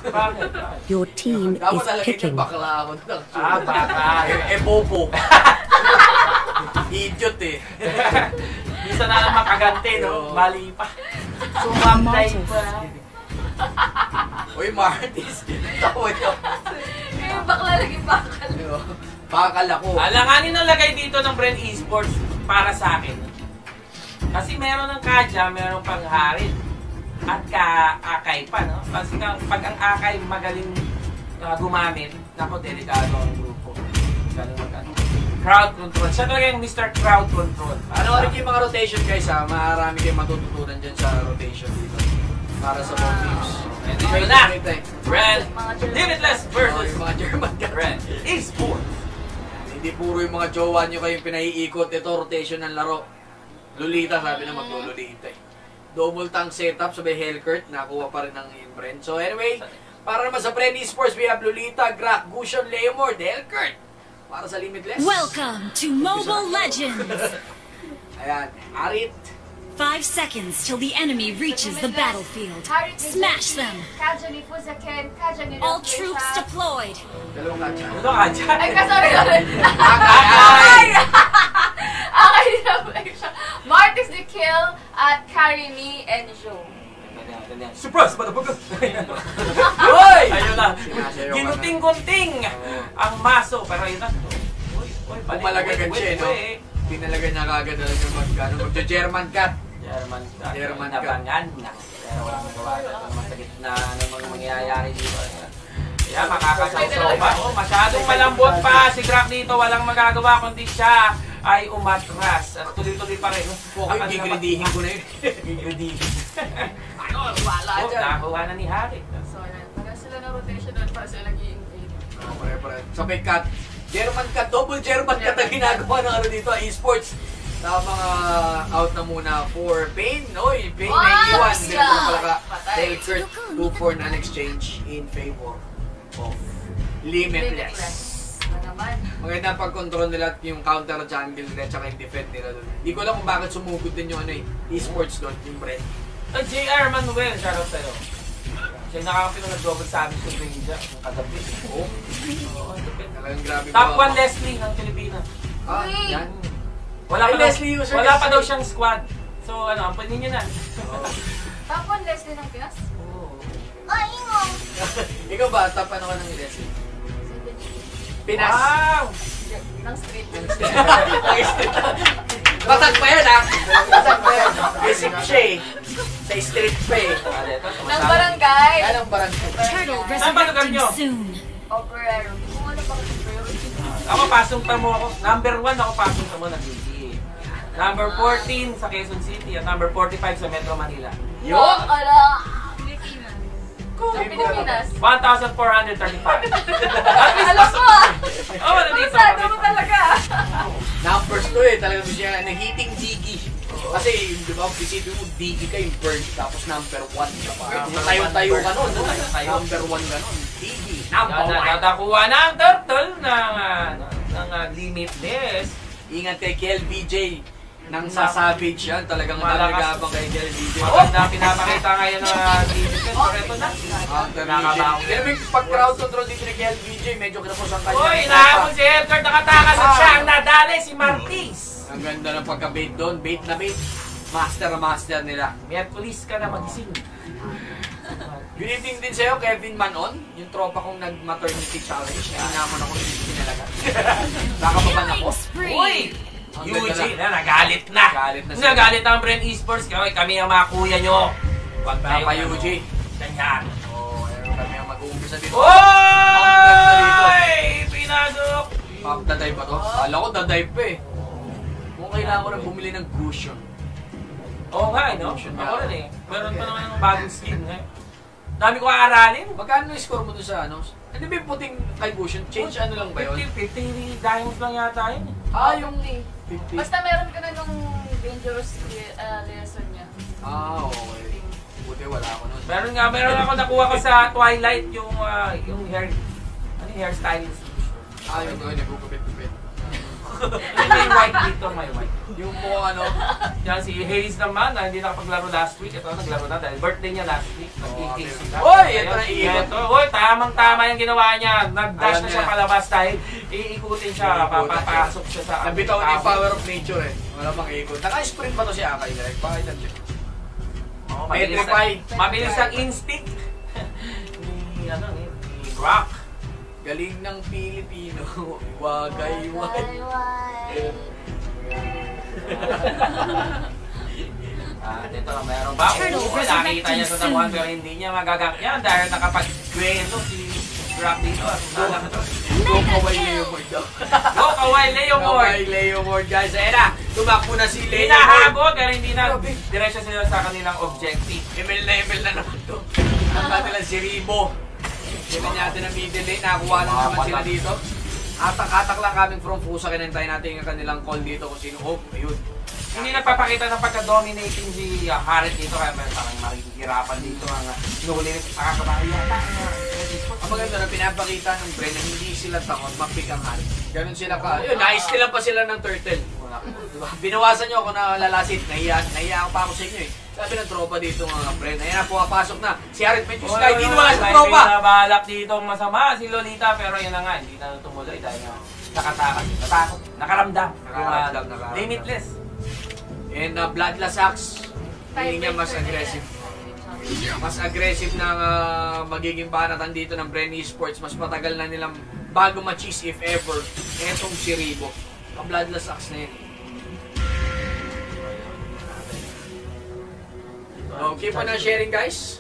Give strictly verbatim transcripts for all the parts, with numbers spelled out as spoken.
Bakit? Your team is picking. Bakla ako na. Ah, baka. Eh, bobo. Idiot eh. Minsan na lang makagante, no? Mali pa. Sumamday pa. Uy, Martis. Tawa nyo. Eh, bakla lagi bakal. Bakal ako. Alanganin ang lagay dito ng Brand Esports para sa akin. Kasi meron ng Kaja, meron pang Harit. At ka-akay pa, no? Kasi pag ang akay magaling uh, gumamit, naku, delikado ang grupo. Galing mag crowd control. Siya talaga yung Mister Crowd Control. Ano rin yung mga rotation guys ha? Marami kayong matututunan dyan sa rotation dito. Para sa both teams. And dito na! Red Limitless versus mga German Red Esports. Hindi puro yung mga jowa nyo kayong pinaiikot. Ito, rotation ng laro. Lolita, sabi na maglulolita eh. Double tank setup, sabi Hellcurt, nakuha pa rin ng Inbrand. So anyway, para naman sa Brand Esports, we have Lolita, Grak, Gusion, Leomord, Hellcurt. Para sa Limitless. Welcome to Mobile Legends! Ayan, Harit. Five seconds till the enemy reaches the battlefield. Smash them! All troops deployed. Dalawang Kaja. Ito Kaja. Ay, kasari lang. Akay! Akay na ba siya? Martis the kill at carry me and Joe. Surprise! Madabagot! Uy! Ayun na. Ginuting-gunting ang maso. Pero yun na. Uy, uy, Pumalagagan siya, no? Pinalaga niya kagad na yung mag-ano, magja-German cut. German cut. German cut. Nabangan na. Pero walang magawa na. Masakit na ano mga mangyayari dito. Kaya makakasaw-saw pa. Oh, masyadong malambot pa si Grak dito. Walang magagawa kundi siya ay umatras. At tuloy-tuloy pa rin. Okay, gigridihin ko na yun. Gigridihin. Ano, wala Oh, dyan. nakakuha na ni Harry. So, para sila na rotation doon para sila nag-i-invade. Oh, pare, pare. Sabay cut. German cut. Double German cut ang ginagawa ng ano dito, esports. Sa mga out na muna for Pain. Oy, Pain Oh, ninety-one. sila. Dito pala ka. Patay. Hellcurt two four non-exchange in favor of Limitless. Ano naman? Maganda pag-control nila yung counter jungle nila tsaka yung defend nila doon. Hindi ko alam kung bakit sumugod din yung ano eh, esports doon, yung brand. Uh, J R Manuel, shoutout sa'yo. Siya yung nakakapin na nag-double service yung Ranger, yung kagabi. Oo. Talagang grabe. Top ba? one Leslie ng Pilipinas. Ah, yan. Wala Ay, pa, daw, Leslie user wala kasi. pa daw siyang squad. So ano, ampanin nyo na. Top one Leslie ng Pinas? Oo. Ay, ingong! Ikaw ba, top ano ka ng Leslie? Pinas. Wow! Ng street. Batag pa yan, ha? Batag pa yan. Basic siya eh. Sa street pa eh. Ng barangay. Yan ang barangay. Turtle Saan ba lugar resurrecting nyo? soon. Operero. Kung ano ba kasi priority? Ako, pasong pa mo ako. Number one ako, pasong pa mo na G G. Number fourteen sa Quezon City at number forty-five sa Metro Manila. Yo! Ala! Pilipinas. Sa Pilipinas. one thousand four hundred thirty-five. Alam ko ah! Oh, nandito. Masado mo talaga. Numbers to eh. Talagang siya nahiting Diggy. Kasi, di ba, isipin mo, Diggy ka yung bird, tapos number one ka pa. Tayo-tayo ka nun, no? Number one ka nun. Diggy. Number one. Natakuha na ang turtle ng, uh, ng uh, Limitless. Ingat kay K L B J. Nang sa Savage yan, talagang talagabang kay K L B J. Maganda pinapakita ngayon ng uh, Limitless. Pero ito na. Nakakabaw. Pero may pag-crowd control dito ni K L B J, medyo kinapos ang kanya. Uy, nahabol si Hellcurt, nakatakas at siya ang nadali, si Martis. Ang ganda ng pagka-bait doon. Bait na bait. Master na master nila. Miyerkulis ka na magising. Good evening din sa'yo, Kevin Manon. Yung tropa kong nag-maternity challenge. Kaya naman ako hindi pinalaga. Nakababan ako. Uy! Eugene na, nagalit na. Nagalit na siya. Nagalit ang Brand Esports. Kami, kami ang mga kuya nyo. Huwag tayo. Papa Eugene. Ganyan. Oo, oh, kami ang mag-uumpisa dito. Oy! Pinasok! Pop, dadive ba to? Kala ko dadive pa eh. Kung kailangan ko na bumili ng cushion. Oo nga eh, no? Ako rin eh. Meron pa naman ng bagong skin eh. Dami ko aaralin. Magkano yung score mo doon sa ano? Ano ba yung puting kay cushion? Change ano lang ba yun? fifty, fifty diamonds lang yata yun eh. Ah, yung fifty. Basta meron ka na nung dangerous uh, lesson niya. Ah, okay. Buti wala ako nun. Meron nga, meron ako nakuha ko sa Twilight yung uh, yung hair, ano yung hairstylist. Ah, yung gawin, nagugupit-gupit. may white dito, may white. Yung po ano, Yan si Hayes naman, na hindi nakapaglaro last week. Ito, naglaro na dahil birthday niya last week. Nag-K C ka. Oy, ito na iikot. Ito, oy, tamang-tama yung ginawa niya. Nag-dash Alam na siya niya. palabas dahil iikutin siya, Iikutin papapasok siya sa... nabitaw na yung power of nature eh. Wala pang ikot. Naka-sprint ba to si Akay? Like, pakita siya. Oh, mabilis, Petrify. ang, mabilis ang instinct. ni, ano, ni, ni Brock. Galing ng Pilipino. Wagay, wagay. At ito, meron ba? Turtle Oo, nakita niya sa resurrecting tabuhan soon. pero hindi niya magagak yan dahil nakapag-grado si Brock dito. At nalaki to. Go kaway Leo Mord daw. Go, kaway, Leo Mord! Kaway Leo Mord guys. Ayan na, tumakbo na si Leo Mord. Hinahabol pero hindi na diretso sila sa kanilang objective. M L na M L na naman to. Ang kanilang si Ribo. Hindi natin ang middle lane. Nakakuha na naman sila dito. Atak-atak lang kaming from Fusa. Kinantay natin yung kanilang call dito kung sino. Oh, ayun. Hindi nagpapakita ng pagka-dominating si uh, Harit dito kaya may parang makikihirapan dito ang uh, nulit nakakabahay yata. Ang maganda na pinapakita ng Bren na hindi sila takot mag-pick ang Harit. Ganun sila ka. Yun, naistilan pa sila ng turtle. Diba? Binawasan nyo ako na lalasit. Nahiya, nahiya pa ako sa inyo eh. Sabi ng tropa dito mga Bren. Ayan na, pumapasok na. Si Harit medyo sky. Dito wala sa tropa. May nabalak dito masama si Lolita pero yun na nga, hindi na tumuloy dahil uh, nakatakas, natakot, nakaramdam. Nakaramdam, Uh, nakaramdam. Limitless. And uh, Bloodless Axe, hindi niya mas aggressive. Mas aggressive na uh, magiging banatan dito ng Bren Esports. Mas matagal na nilang bago ma-cheese if ever. Etong si Ribo. Ang Bloodless Axe na yun. So, keep on sharing guys.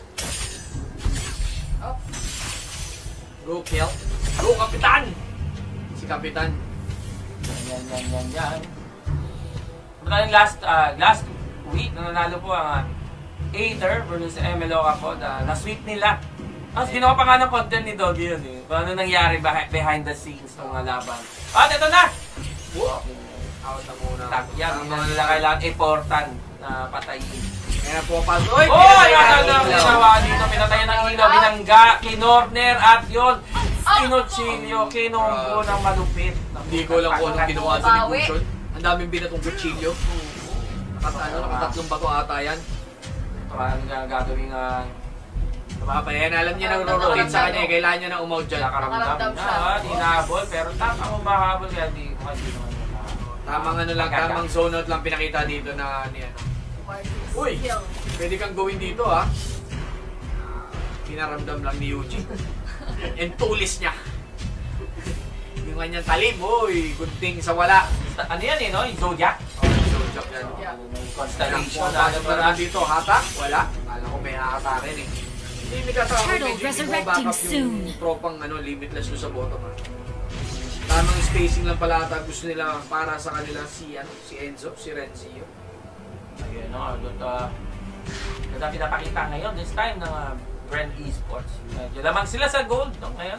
Go kill. Go Kapitan! Si Kapitan. Yan, yan, yan, yan. Pero last uh, last week, nanalo po ang uh, Aether versus M L O ako na na-sweep nila. Tapos ginawa pa nga ng content ni Doggy yun eh. Kung ano nangyari behind, behind the scenes ng uh, laban. At ito na! Out na muna. Tak, yan, hindi na nila kailangan important na patayin. Kaya po pa. Oy! Oh! Yan ang ginawa dito. Pinatayan ng ilaw, binangga, kinorner, at yun, kinuchilyo, kinunggo ng malupit. Hindi ko lang kung anong ginawa sa ni Gushon. Ang daming binatong kutsilyo. Nakat, ano, nakatatlong bato ata yan. Ito ka ang gagawin nga. Tumapayan, alam niya na rotate sa kanya. Kailangan niya na umaw dyan. Nakaramdam na, hinabol, pero tama mo mahabol kaya di mo hindi naman nakahabol. Tamang ano lang, tamang zone out lang pinakita dito na ni ano. Uy! Pwede kang gawin dito ha. Pinaramdam lang ni Yuji. And tulis niya. Yung kanyang talim, uy, gunting sa wala. Ano yan eh, no? Yung Zodiac? Oh, Zodiac yan. Yeah. Constellation. Ano ba naman dito? Hatak? Wala. Alam ko may hahatakin eh. Hindi may kasama. Turtle Medyo hindi mo resurrecting backup yung soon. tropang ano, limitless ko sa bottom ha. Tamang spacing lang pala ata gusto nila para sa kanila si ano, si Enzo, si Renzio. Ayun, no? Doon uh, ganda pinapakita ngayon, this time ng uh, Bren Esports. Medyo lamang sila sa gold, no? Ngayon.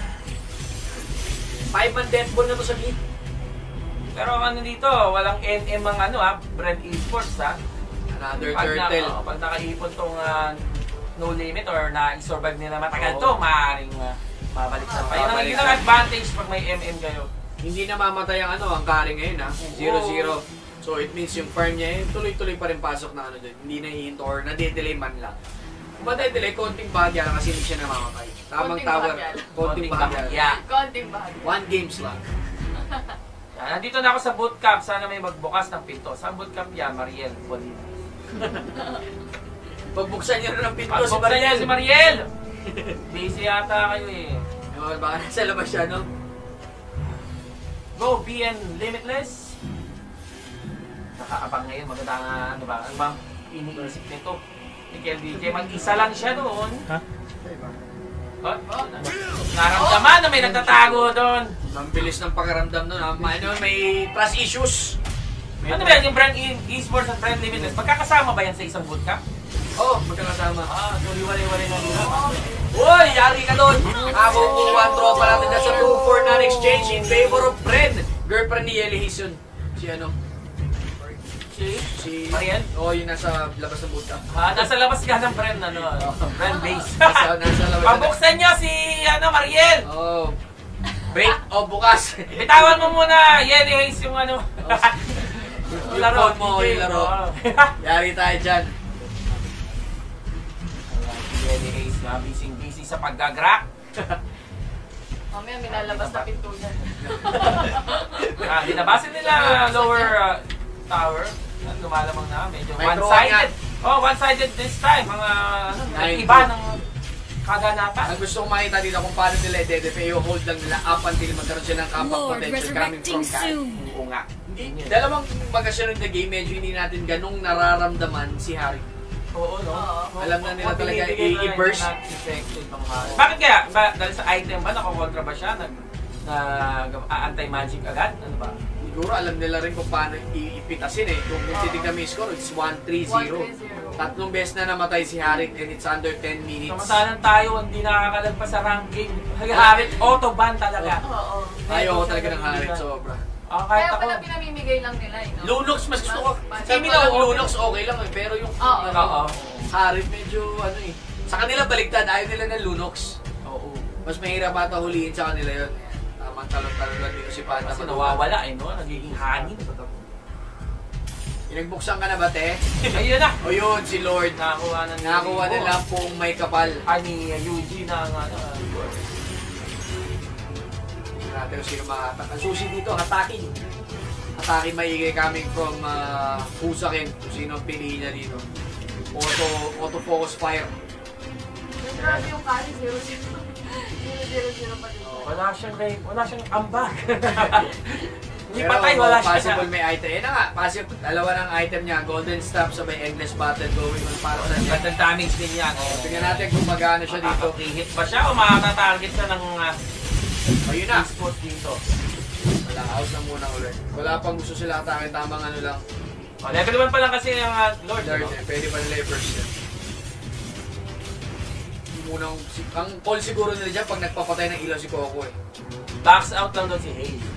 Five-man death ball na to sa mid. Pero ano dito, walang N M ang ano ha, Bren Esports ha. Another Pag, na, turtle. oh, pag nakaipon tong uh, no limit or na-survive nila matagal Oo. to, maaaring uh, mabalik sa pa. Yun ang Babalik yun ang sa- advantage pag may M M kayo. Hindi na mamatay ang ano, ang carry ngayon ha. zero zero. So it means yung farm niya, eh, tuloy-tuloy pa rin pasok na ano dun. Hindi na hihinto or nade-delay man lang. Kung made-delay, konting bahagya lang kasi hindi siya namamatay. Tamang Konting tower, bahagya. konting bahagya. Yeah. Konting bahagi. One games lang. Yan, nandito na ako sa bootcamp. Sana may magbukas ng pinto. Saan bootcamp yan? Mariel Bolina. Pagbuksan niyo na ng pinto si Pagbuksan niya Mariel. si Mariel! Busy yata kayo eh. Oh, baka nasa labas siya, no? Go, B N Limitless. Nakaabang ngayon, maganda nga, ano ba, ano ba, iniisip nito. Ni Kel D J, mag-isa lang siya doon. Ha? Oh, naramdaman na may nagtatago doon. Ang bilis ng pakiramdam nun, ha? May, ano, may trust issues. Ano ba yan, yung brand e- esports at brand limitless, magkakasama ba yan sa isang bootcamp? Oh, magkakasama. Ah, so liwalay-walay na nila. Uy, yari ka doon! Ako kukuha ang tropa natin na sa two four non-exchange in favor of Bren. Girlfriend ni Eli Hison. Si ano? Si? Si... Mariel? Oo, oh, yung nasa labas ng buta. Ah, nasa labas ka ng brand, ano, brand base. Nasa, nasa labas. Pabuksan niyo si, ano, Mariel! Oo. Oh. Break o bukas. Bitawan mo muna, Yenny Hayes, yung ano. Yung phone mo, yung laro. Yari tayo dyan. Yenny Hayes, na busy busy sa pag-gag-rack. Mamaya may lalabas na pinto dyan. Ah, binabasin nila lower uh, tower. Lumalamang na, medyo May one-sided. Oh, one-sided this time. Mga ano, Nine iba two. ng kaganapan. Ang gusto kong makita dito kung paano nila i-dedepe, i-hold lang nila up until magkaroon sila ng compact Lord potential coming resurrecting from Kai. soon. Oo nga. Hindi, dalawang magkasunod na game, medyo hindi natin ganung nararamdaman si Harry. Oo, no? Oo. Alam na nila Kung talaga binibigay na i-burst. not effective ang Harry. Bakit kaya? Ba, dahil sa item ba, nakakontra ba siya? Nag, na anti-magic agad? Ano ba? Siguro alam nila rin kung paano iipitasin eh. Kung kung titignan mo yung score, it's one three zero. one three zero. Tatlong beses na namatay si Harit and it's under ten minutes. Samantalang tayo, hindi nakakakalagpas sa ranking. Harit, autoban talaga. Oo. Ayaw ko talaga ng Harit, sobra. Ah, kahit Kaya ako. pala pinamimigay lang nila, eh, no? Lunox, mas gusto ko. Mas- Sa amin mas- lang, Lunox okay lang eh. Pero yung Oo. Oo. Harit medyo ano eh. Sa kanila baliktad, ayaw nila ng Lunox. Oo. Mas mahirap ata huliin sa kanila yun. Tamang talon-talon lang dito si Panda. Kasi nawawala eh, no? Nagiging hangin. Inagbuksan ka na ba, te? Ayun na. O yun, si Lord. Nakakuha na ni Nakakuha nila pong may kapal. Ah, ni Yuji na ang ano. Tingnan natin kung sino makatak. Ang susi dito, hatakin. Hatakin maigay coming from uh, Fusakin. Kung sino ang piliin niya dito. Auto, auto focus fire. Yung grabe yung carry, zero zero. zero zero zero pa din. Wala siyang like, wala siyang ambag. Hindi Pero patay, wala siya. possible may item. Eh na nga, possible. Dalawa ng item niya. Golden Staff sa may Endless Battle going on para sa niya. Gandang damage din yan. Oh, tingnan natin kung magano siya dito. Makaka-hit ba siya o makaka-target siya ng uh, Ayun na. spot dito? Wala, out na muna ulit. Wala pang gusto sila atake. Tamang ano lang. Oh, level one pa lang kasi yung uh, Lord. Lord, no? eh. Pwede pa nila i-burst yan. Munang, ang call siguro nila dyan pag nagpapatay ng ilaw si Coco eh. Backs out lang doon si Hayes.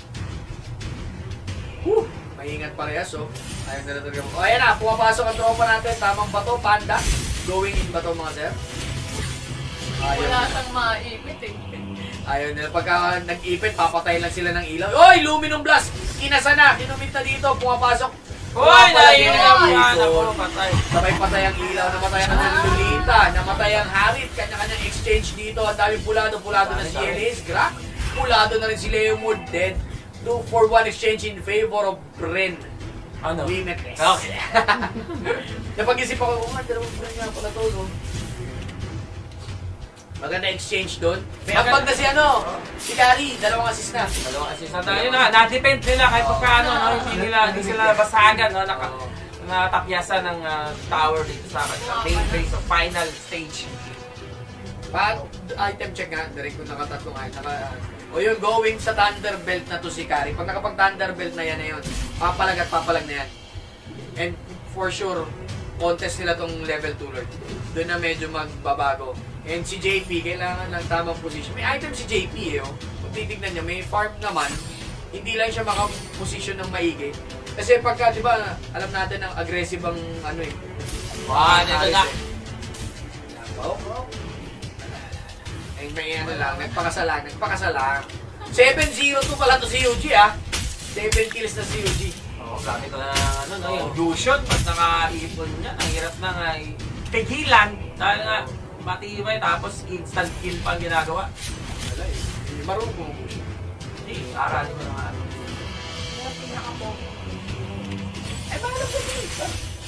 Whew! Maingat parehas oh. Ayun na talaga. O ayan na, pumapasok ang tropa natin. Tamang bato, Panda. Going in bato mga sir. Ayaw Wala na. siyang maipit eh. Ayaw nila. Pagka nag-ipit, papatay lang sila ng ilaw. Oy! Luminum Blast! Kinasa na! Kinumit na dito. Pumapasok. Hoy! Pumapalagay Naiinom na ang dito. yan ako. Patay. Sabay patay ang ilaw, namatay ang Lolita, namatay ang Harit, kanya-kanyang exchange dito, ang daming pulado, pulado na si Elise, Grak, pulado na rin si Leomord, dead, two for one exchange in favor of Bren. Ano? Limitless. Okay. Napag-isip ako, oh nga, dalawang Bren nga pala to, no? Maganda exchange doon. May ambag na si ano, si Kari, dalawang assist na. Dalawang assist na tayo na. Na-depend nila kahit pa paano. No? Hindi nila, hindi sila basagan. No? Naka, natapyasan ng uh, tower dito sa kanila. Main phase of final stage. Paano? Item check nga, direct kung nakatatlong item. Naka, o yun, going sa Thunderbelt na to si Kari. Pag nakapag Thunderbelt na yan na yun, papalag at papalag na yan. And for sure, contest nila tong level two Lord. Doon na medyo magbabago. And si J P, kailangan ng tamang position. May item si J P eh, oh. Kung titignan niya, may farm naman. Hindi lang siya makaposisyon ng maigi. Kasi pagka, di ba, alam natin ang aggressive ang ano eh. Ah, dito na. Oh, oh. Ay, may ano lang, nagpakasala, nagpakasala. seven zero two pala to si Yuji ah. seven kills na si Yuji. Oh, gamit ko na ano, no, yung Lucian. Pag nakaipon niya, ang hirap na nga pigilan. Dahil nga, matibay tapos instant kill pa ang ginagawa. Wala eh. Hindi marunong pumupush. Hindi, aralin mo naman. Eh, bakit po dito?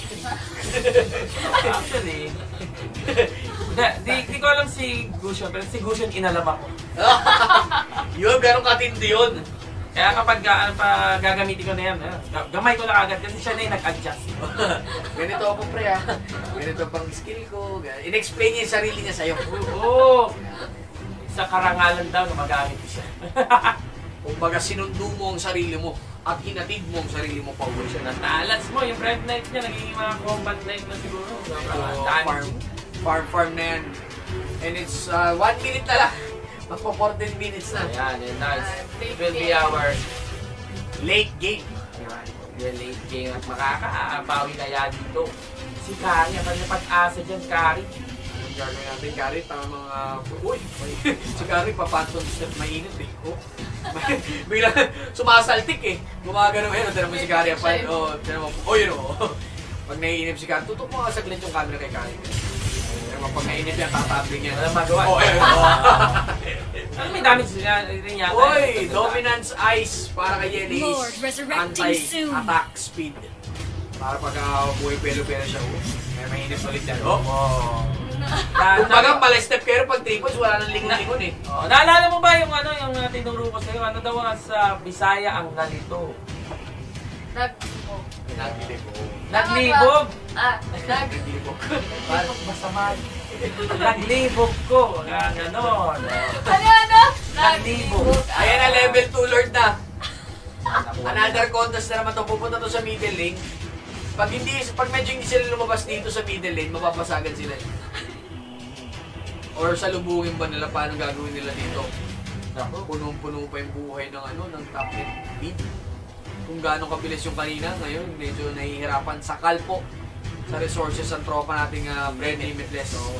Actually, di, di, di ko alam si Gusion, pero si Gusion inalam ako. Yun, ganun katindi yun. Kaya kapag uh, pa, gagamitin ko na yan, eh, gamay ko na agad kasi siya na yung nag-adjust. Ganito ako pre ah. Ganito pang skill ko. In-explain niya yung sarili niya sa'yo. Oo! Sa karangalan daw na magamit ko siya. Kumbaga sinundo mo ang sarili mo at hinatid mo ang sarili mo pa uwi siya. Natalats mo, yung Red Knight niya, naging mga combat knight na siguro. So, Sobrang farm, damage. farm, farm na yan. And it's uh, one minute na lang. Magpo fourteen minutes na. Ayan, yun, nice. Uh, It will be our Late game. Ayan, yung late game at makakabawi kaya dito. Si Kari, ang kanyang pag-asa dyan, Kari. gagawin natin, Gary, tama mga... Uy! Si Gary, papanton step, mainit eh. Oh. Bigla, sumasaltik eh. Gumagano eh. Tira mo si Gary, apal. Oh, tira mo. Oh, yun oh. Pag naiinip si Gary, tutok mo nga saglit yung camera kay Gary. Tira mo, pag naiinip yan, tatabling yan. Walang magawa. Oh, ayun. Ano may damage rin yata? Uy! Dominance Ice para kay Yelis. Lord, resurrecting soon. Anti-attack speed. Para pag uh, buhay pelo-pelo siya. Oh. May mainip ulit yan. Oh! Oh. Kung baga pala step pero pag three points, wala nang lingon-lingon eh. Oh, naalala mo ba yung ano, yung uh, tinuro ko sa'yo? Ano daw nga sa Bisaya ang nalito? Naglibog. Naglibog. Naglibog? Ah, Naglibog. Naglibog masama. Naglibog ko. Nga ganon. ano ano? Naglibog. Ayan na, level two Lord na. Another contest na naman to. Pupunta to sa middle lane. Pag hindi, pag medyo hindi sila lumabas dito sa middle lane, mapapasagan sila. Or sa lubungin ba nila, paano gagawin nila dito? Punong-puno pa yung buhay ng ano, ng top lane mid. Kung gaano kabilis yung kanina, ngayon medyo nahihirapan sa kalpo sa resources ang tropa nating uh, Bren Limitless. So,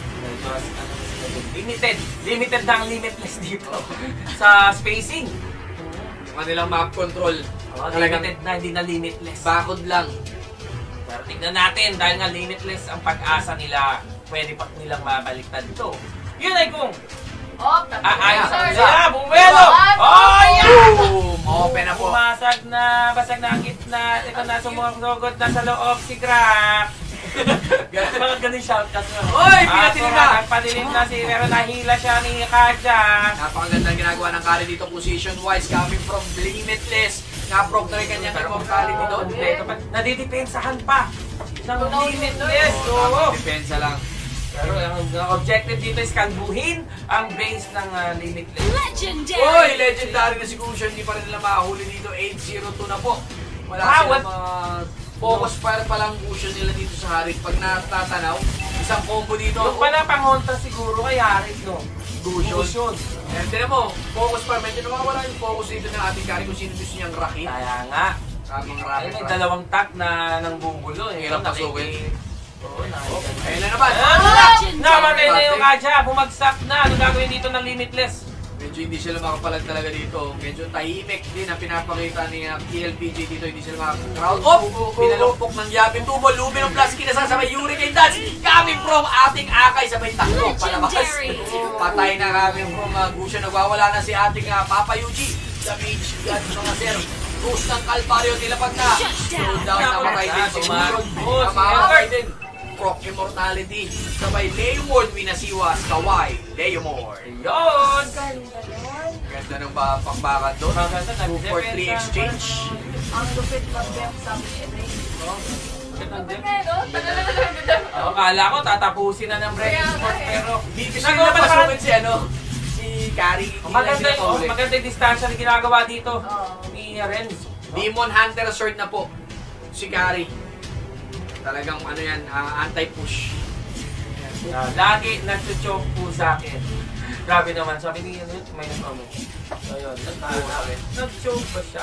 limited. Limited na ang limitless dito. Sa spacing. yung kanilang map control. Oh, limited na, hindi na limitless. Bakod lang. Pero tignan natin, dahil nga limitless ang pag-asa nila, pwede pa nilang mabaliktad ito. Yun ay kung Oh, aayos tapos. ang sila, bumelo! Oh, yeah! Boom! Open na po. Bumasag na, basag na ang gitna. Ito na, sumugod na sa loob si Crack. Bakit ganun shout kasi mo? Oy, pinatilim na! Nagpadilim na si, pero nahila siya ni Kaja. Napakagandang ginagawa ng Kari dito position-wise coming from Limitless. Na-proc na rin kanyang immortality doon. Ito pa, nadidepensahan pa ng limitless. Oo, Oo. depensa lang. Pero ang objective dito is kalbuhin ang base ng uh, limitless. Legendary! Oy, legendary na si Cushion. Hindi pa rin nila makahuli dito. eight zero two na po. Wala Ah, silang what? mga focus fire pa lang Cushion nila dito sa Harit. Pag natatanaw, isang combo dito. Yung pala pangontra siguro kay Harit, no? Cushion. Cushion. And tinan mo, focus fire. Medyo nawawala yung focus dito ng ating Kari kung sino gusto niyang rakin. Kaya nga. Tamang Ay, rakin. may dalawang tag na ng bubulo. Eh. Hirap pasukin. Oo, Oh, nakikita. ayun na naman. Legendary! Namatay na yung Kaja, bumagsak na. Ano gagawin dito ng limitless? Medyo hindi sila makapalag talaga dito. Medyo tahimik din ang pinapakita ni uh, T L P J dito. Hindi sila makaka-crowd. Oh! Pinalumpok ng Yabin Tubo. Lumin ng Plus kinasasabay Hurricane Dance. Coming from ating Akay. Sabay takbo palabas. Legendary! Patay na coming from uh, Gusha. Nagwawala na si ating uh, Papa Yuji. Sa mage god mga sir. Ghost ng Calvario nilapag na. So down na patay din si Marod. Oh, si Namatay Edward. din. Proc Immortality. Sabay Leomord Winasiwas. Kawai. Leomord. Yun! Ganda ng ba pangbakan doon. Maganda, two for three exchange. Ang lupit mag-dem sa P N A. Oh, kala ko tatapusin na ng Brent Kaya nga Sport eh. pero Hindi ko nagawa sila pa naman. pasukin si ano, si Kari. Maganda yung oh, maganda yung distansya na ginagawa dito Oo. ni Renz. Demon Hunter sword na po. Si Kari. Talagang ano yan, uh, anti-push. Uh, lagi nagsuchoke po sa akin. Grabe naman, sabi ni Renz, may nag-comment. So yun, nag-choke ba siya?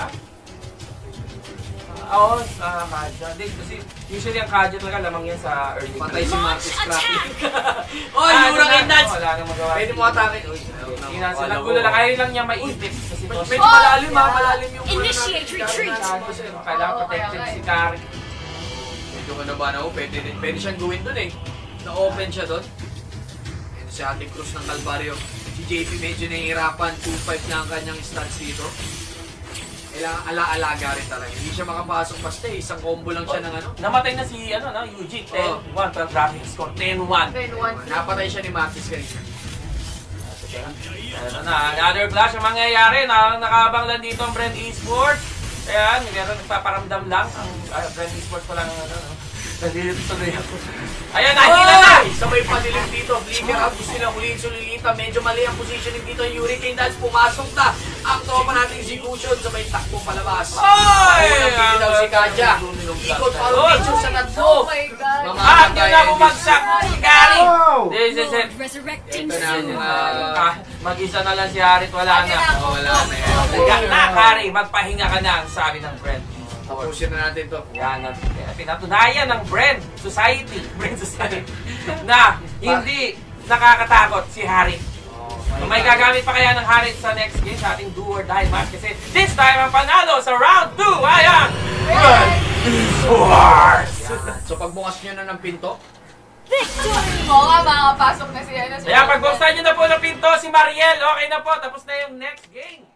Oo, sa Kaja. Hindi, kasi usually ang Kaja talaga lamang yan sa early Patay si Marcus Crappy. Oh, Oy, Yurang Indans! Wala nang magawa. Pwede mo atake. Uy, Hindi na sila. Gulo lang. Kaya lang niya maipit. Kasi medyo malalim ha, malalim yung ulo Initiate natin. retreat. kailangan protected si Kari. Medyo ka na ba na, oh, pwede, pwede siyang gawin dun eh. Na-open siya dun. Ito si ating Cruz ng Calvario. Si J P medyo nahihirapan. two five na ang kanyang stats dito. Kailangan ala-alaga rin talaga. Hindi siya makapasok basta eh. Isang combo lang siya ng ano. Namatay na si ano na Eugene. ten one. Pero graphic score. ten one. Napatay siya ni Marcus kanina. Ano na, another flash ang mangyayari na nakabang lang dito ang Brent Esports. Ayan, meron nagpaparamdam lang ang uh, Brent Esports pa lang ano, no? Nandito tuloy ako. Ayan, nakikita na! Sabay pa dilim dito. Flicker up. Gusto nilang huliin sulilita. Medyo mali ang positioning dito. Hurricane Dance. Pumasok na ang tropa nating si Cushion. Sabay takbo palabas. Oy! Unang pili daw si Kaja. Ikot pa rin sa tatlo. Oh my God! Ah, yun na bumagsak si Kari! This is it. Lord, resurrecting Ito na ang soon. uh, Ah, mag-isa na lang si Harit, wala na. oh, wala na yan. Higa na, Kari, magpahinga ka na ang sabi ng friend. Tapusin na natin to. Yan, at pinatunayan ng Brand Society, Brand Society, na hindi nakakatakot si Harit. So, may gagamit pa kaya ng Harit sa next game sa ating do or die match kasi this time ang panalo sa round two ay ang Brand Esports! So pagbukas nyo na ng pinto, Oo nga, makakapasok na si ano. si Kaya Brand. pagbuksan nyo na po ng pinto si Mariel, okay na po, tapos na yung next game.